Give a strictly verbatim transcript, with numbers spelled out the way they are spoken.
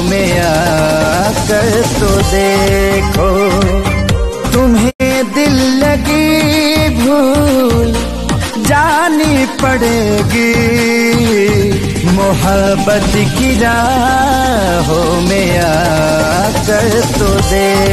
में आकर तो देखो, तुम्हें दिल लगी भूल जानी पड़ेगी, मोहब्बत की राहों में आकर तो देखो।